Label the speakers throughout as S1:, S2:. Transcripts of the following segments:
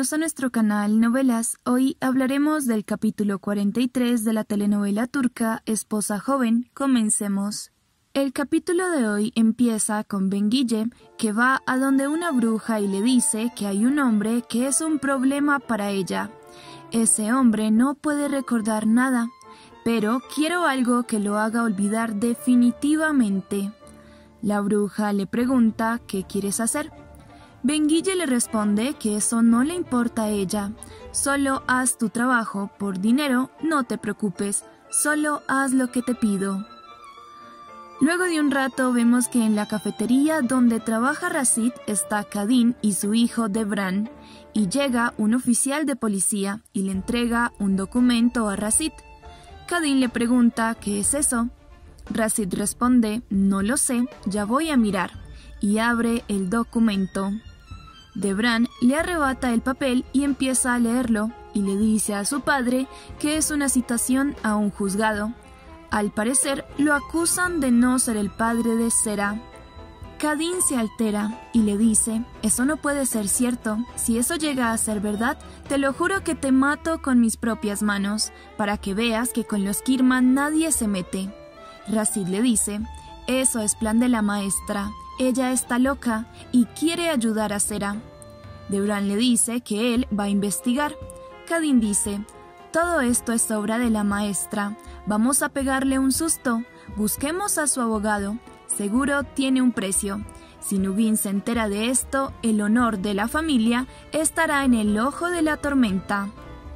S1: Bienvenidos a nuestro canal Novelas. Hoy hablaremos del capítulo 43 de la telenovela turca Esposa Joven. Comencemos. El capítulo de hoy empieza con Benguille, que va a donde una bruja y le dice que hay un hombre que es un problema para ella. Ese hombre no puede recordar nada, pero quiero algo que lo haga olvidar definitivamente. La bruja le pregunta qué quieres hacer. Benguille le responde que eso no le importa a ella. Solo haz tu trabajo por dinero, no te preocupes, solo haz lo que te pido. Luego de un rato vemos que en la cafetería donde trabaja Rashid está Kadın y su hijo Devran, y llega un oficial de policía y le entrega un documento a Rashid. Kadın le pregunta ¿qué es eso? Rashid responde no lo sé, ya voy a mirar, y abre el documento. Devran le arrebata el papel y empieza a leerlo, y le dice a su padre que es una citación a un juzgado. Al parecer, lo acusan de no ser el padre de Sera. Kadın se altera y le dice, eso no puede ser cierto, si eso llega a ser verdad, te lo juro que te mato con mis propias manos, para que veas que con los Kirman nadie se mete. Rashid le dice, eso es plan de la maestra. Ella está loca y quiere ayudar a Sera. Devran le dice que él va a investigar. Kadın dice, todo esto es obra de la maestra. Vamos a pegarle un susto. Busquemos a su abogado. Seguro tiene un precio. Si Nugin se entera de esto, el honor de la familia estará en el ojo de la tormenta.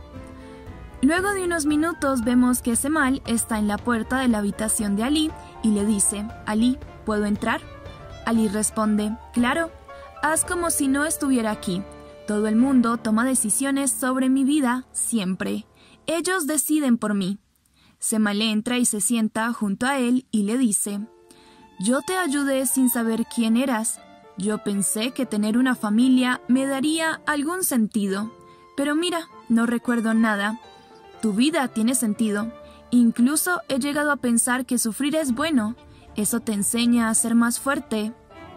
S1: Luego de unos minutos vemos que Cemal está en la puerta de la habitación de Ali y le dice, Ali, ¿puedo entrar? Ali responde, claro, haz como si no estuviera aquí. Todo el mundo toma decisiones sobre mi vida, siempre. Ellos deciden por mí. Cemal entra y se sienta junto a él y le dice, yo te ayudé sin saber quién eras. Yo pensé que tener una familia me daría algún sentido. Pero mira, no recuerdo nada. Tu vida tiene sentido. Incluso he llegado a pensar que sufrir es bueno. Eso te enseña a ser más fuerte.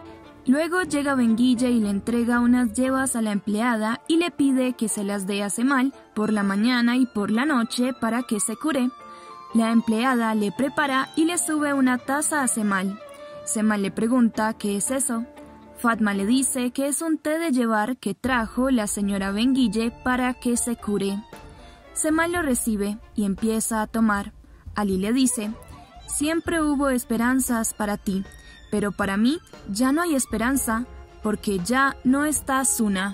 S1: Luego llega Benguille y le entrega unas yevas a la empleada y le pide que se las dé a Cemal por la mañana y por la noche para que se cure. La empleada le prepara y le sube una taza a Cemal. Cemal le pregunta qué es eso. Fatma le dice que es un té de llevar que trajo la señora Benguille para que se cure. Cemal lo recibe y empieza a tomar. Ali le dice, siempre hubo esperanzas para ti, pero para mí ya no hay esperanza, porque ya no está Suna.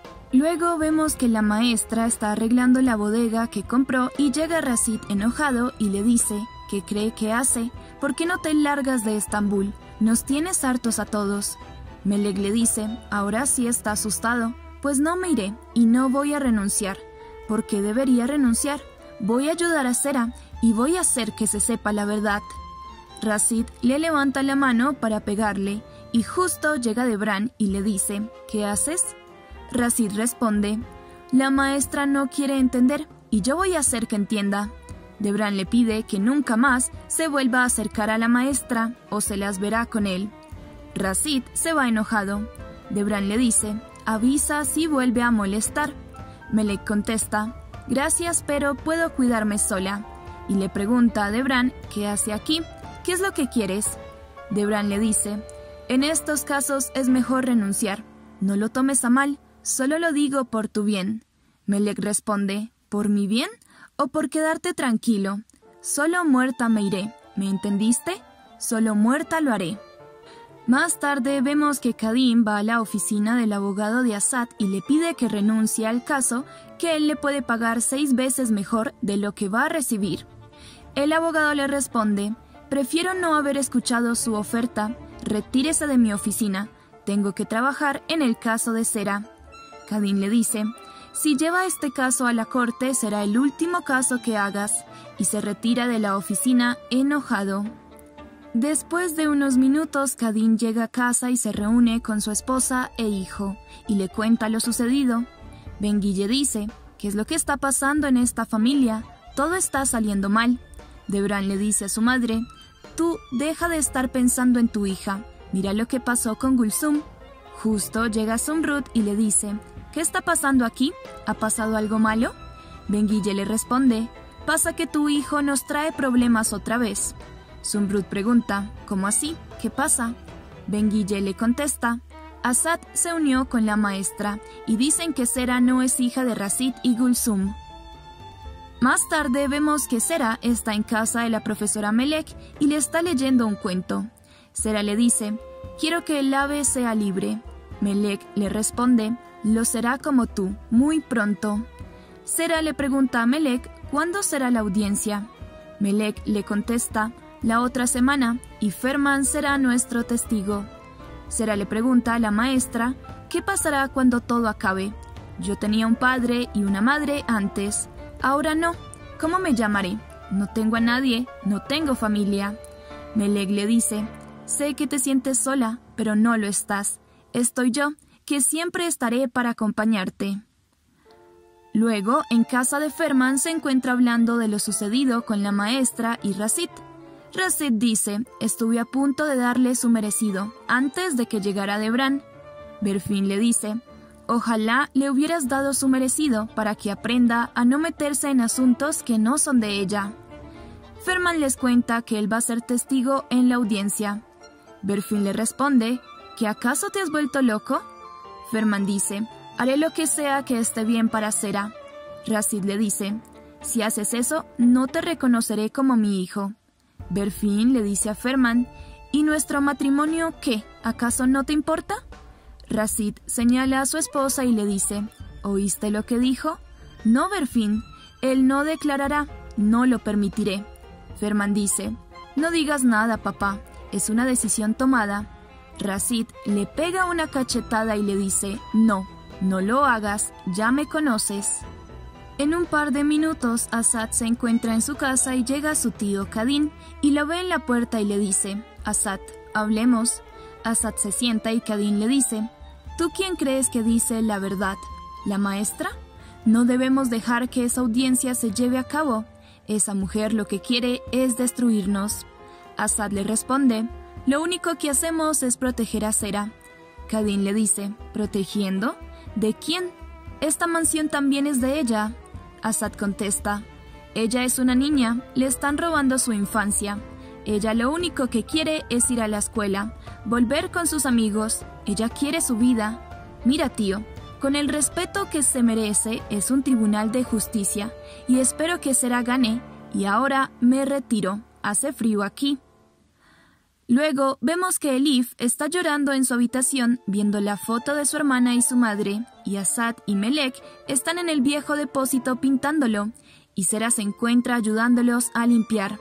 S1: Luego vemos que la maestra está arreglando la bodega que compró y llega Rashid enojado y le dice, ¿qué cree que hace? ¿Por qué no te largas de Estambul? Nos tienes hartos a todos. Melek le dice, ahora sí está asustado, pues no me iré y no voy a renunciar. ¿Por qué debería renunciar? Voy a ayudar a Sera y voy a hacer que se sepa la verdad. Rashid le levanta la mano para pegarle y justo llega Devran y le dice, ¿qué haces? Rashid responde, la maestra no quiere entender y yo voy a hacer que entienda. Devran le pide que nunca más se vuelva a acercar a la maestra o se las verá con él. Rashid se va enojado. Devran le dice, avisa si vuelve a molestar. Melek contesta, gracias, pero puedo cuidarme sola. Y le pregunta a Devran qué hace aquí, qué es lo que quieres. Devran le dice, en estos casos es mejor renunciar. No lo tomes a mal, solo lo digo por tu bien. Melek responde, ¿por mi bien o por quedarte tranquilo? Solo muerta me iré, ¿me entendiste? Solo muerta lo haré. Más tarde vemos que Kadın va a la oficina del abogado de Asad y le pide que renuncie al caso, que él le puede pagar 6 veces mejor de lo que va a recibir. El abogado le responde, prefiero no haber escuchado su oferta, retírese de mi oficina, tengo que trabajar en el caso de Sera. Kadın le dice, si lleva este caso a la corte será el último caso que hagas, y se retira de la oficina enojado. Después de unos minutos, Kadın llega a casa y se reúne con su esposa e hijo, y le cuenta lo sucedido. Benguille dice, ¿qué es lo que está pasando en esta familia? Todo está saliendo mal. Devran le dice a su madre, tú deja de estar pensando en tu hija, mira lo que pasó con Gülsüm. Justo llega Zumrud y le dice, ¿qué está pasando aquí? ¿Ha pasado algo malo? Ben-Guille le responde, pasa que tu hijo nos trae problemas otra vez. Zumrud pregunta, ¿cómo así? ¿Qué pasa? Ben-Guille le contesta, Asad se unió con la maestra y dicen que Sera no es hija de Rashid y Gulsum. Más tarde vemos que Sera está en casa de la profesora Melek y le está leyendo un cuento. Sera le dice, quiero que el ave sea libre. Melek le responde, lo será como tú, muy pronto. Sera le pregunta a Melek, ¿cuándo será la audiencia? Melek le contesta, la otra semana, y Ferman será nuestro testigo. Sera le pregunta a la maestra, ¿qué pasará cuando todo acabe? Yo tenía un padre y una madre antes. Ahora no. ¿Cómo me llamaré? No tengo a nadie, no tengo familia. Melek le dice, sé que te sientes sola, pero no lo estás. Estoy yo, que siempre estaré para acompañarte. Luego, en casa de Ferman se encuentra hablando de lo sucedido con la maestra y Rashid. Rashid dice, estuve a punto de darle su merecido, antes de que llegara Debran. Berfin le dice, ojalá le hubieras dado su merecido para que aprenda a no meterse en asuntos que no son de ella. Ferman les cuenta que él va a ser testigo en la audiencia. Berfin le responde, ¿que acaso te has vuelto loco? Ferman dice, haré lo que sea que esté bien para Sera. Rashid le dice, si haces eso, no te reconoceré como mi hijo. Berfin le dice a Ferman, ¿y nuestro matrimonio qué? ¿Acaso no te importa? Rashid señala a su esposa y le dice, ¿oíste lo que dijo? No, Berfin, él no declarará, no lo permitiré. Ferman dice, no digas nada, papá, es una decisión tomada. Rashid le pega una cachetada y le dice, no lo hagas, ya me conoces. En un par de minutos, Asad se encuentra en su casa y llega su tío Kadin y lo ve en la puerta y le dice, Asad, hablemos. Asad se sienta y Kadin le dice, ¿tú quién crees que dice la verdad? ¿La maestra? No debemos dejar que esa audiencia se lleve a cabo. Esa mujer lo que quiere es destruirnos. Asad le responde, lo único que hacemos es proteger a Sera. Kadin le dice, ¿protegiendo? ¿De quién? Esta mansión también es de ella. Asad contesta, ella es una niña, le están robando su infancia. Ella lo único que quiere es ir a la escuela, volver con sus amigos. Ella quiere su vida. Mira, tío, con el respeto que se merece, es un tribunal de justicia, y espero que Sera gane, y ahora me retiro. Hace frío aquí. Luego vemos que Elif está llorando en su habitación viendo la foto de su hermana y su madre, y Asad y Melek están en el viejo depósito pintándolo, y Sera se encuentra ayudándolos a limpiar.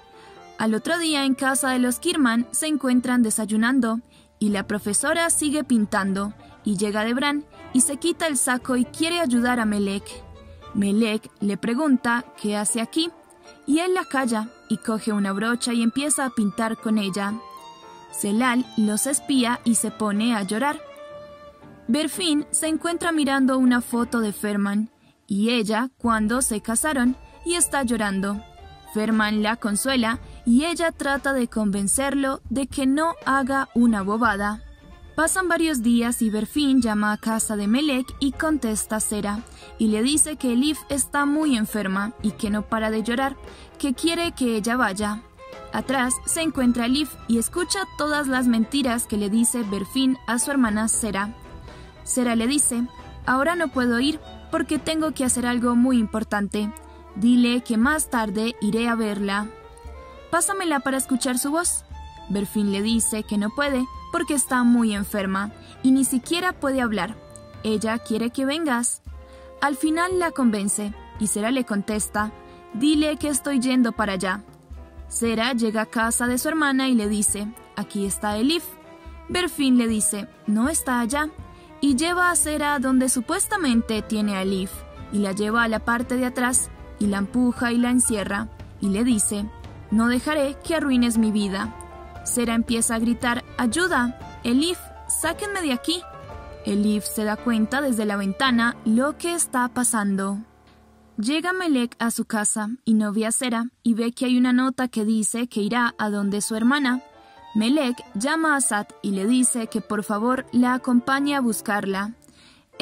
S1: Al otro día en casa de los Kirman se encuentran desayunando, y la profesora sigue pintando, y llega Debran y se quita el saco y quiere ayudar a Melek. Melek le pregunta qué hace aquí, y él la calla y coge una brocha y empieza a pintar con ella. Celal los espía y se pone a llorar. Berfin se encuentra mirando una foto de Ferman y ella cuando se casaron y está llorando. Ferman la consuela y ella trata de convencerlo de que no haga una bobada. Pasan varios días y Berfin llama a casa de Melek y contesta a Sera, y le dice que Elif está muy enferma y que no para de llorar, que quiere que ella vaya. Atrás se encuentra Elif y escucha todas las mentiras que le dice Berfin a su hermana Sera. Sera le dice, ahora no puedo ir porque tengo que hacer algo muy importante. Dile que más tarde iré a verla. Pásamela para escuchar su voz. Berfin le dice que no puede porque está muy enferma y ni siquiera puede hablar. Ella quiere que vengas. Al final la convence y Sera le contesta, dile que estoy yendo para allá. Sera llega a casa de su hermana y le dice, aquí está Elif. Berfin le dice, no está allá, y lleva a Sera donde supuestamente tiene a Elif, y la lleva a la parte de atrás, y la empuja y la encierra, y le dice, no dejaré que arruines mi vida. Sera empieza a gritar, ¡ayuda! ¡Elif, sáquenme de aquí! Elif se da cuenta desde la ventana lo que está pasando. Llega Melek a su casa y no ve a Sera y ve que hay una nota que dice que irá a donde su hermana. Melek llama a Asad y le dice que por favor la acompañe a buscarla.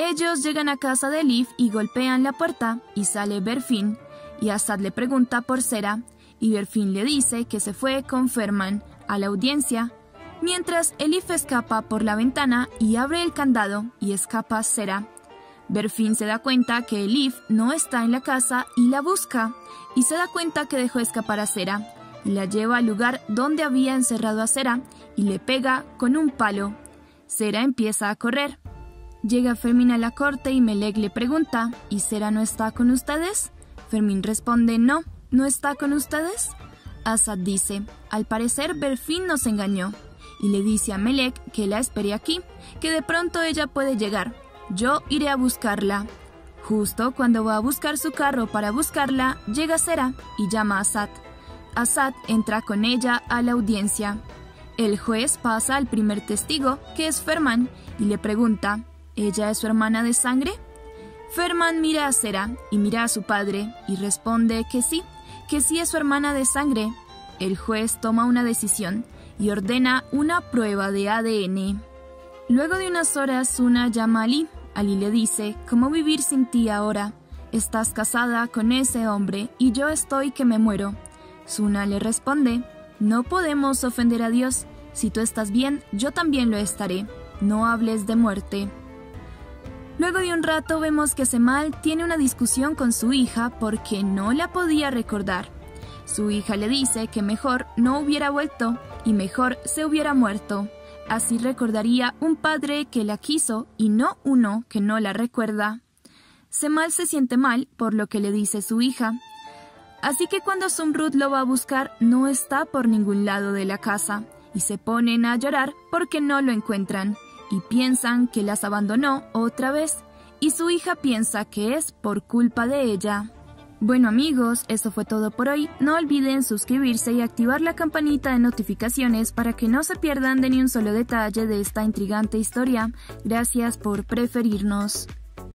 S1: Ellos llegan a casa de Elif y golpean la puerta y sale Berfin, y Asad le pregunta por Sera, y Berfin le dice que se fue con Ferman a la audiencia, mientras Elif escapa por la ventana y abre el candado y escapa Sera. Berfin se da cuenta que Elif no está en la casa y la busca, y se da cuenta que dejó escapar a Sera, y la lleva al lugar donde había encerrado a Sera y le pega con un palo. Sera empieza a correr. Llega Fermín a la corte y Melek le pregunta, ¿y Sera no está con ustedes? Fermín responde, no, ¿no está con ustedes? Asad dice, al parecer Berfin nos engañó, y le dice a Melek que la espere aquí, que de pronto ella puede llegar. Yo iré a buscarla. Justo cuando va a buscar su carro para buscarla, llega Sera y llama a Asad. Asad entra con ella a la audiencia. El juez pasa al primer testigo, que es Ferman, y le pregunta, ¿ella es su hermana de sangre? Ferman mira a Sera y mira a su padre y responde que sí es su hermana de sangre. El juez toma una decisión y ordena una prueba de ADN. Luego de unas horas, Suna llama a Ali. Ali le dice, ¿cómo vivir sin ti ahora? Estás casada con ese hombre y yo estoy que me muero. Suna le responde, no podemos ofender a Dios. Si tú estás bien, yo también lo estaré. No hables de muerte. Luego de un rato vemos que Semal tiene una discusión con su hija porque no la podía recordar. Su hija le dice que mejor no hubiera vuelto y mejor se hubiera muerto. Así recordaría un padre que la quiso y no uno que no la recuerda. Semal se siente mal por lo que le dice su hija. Así que cuando Zumrud lo va a buscar, no está por ningún lado de la casa y se ponen a llorar porque no lo encuentran y piensan que las abandonó otra vez y su hija piensa que es por culpa de ella. Bueno amigos, eso fue todo por hoy. No olviden suscribirse y activar la campanita de notificaciones para que no se pierdan de ni un solo detalle de esta intrigante historia. Gracias por preferirnos.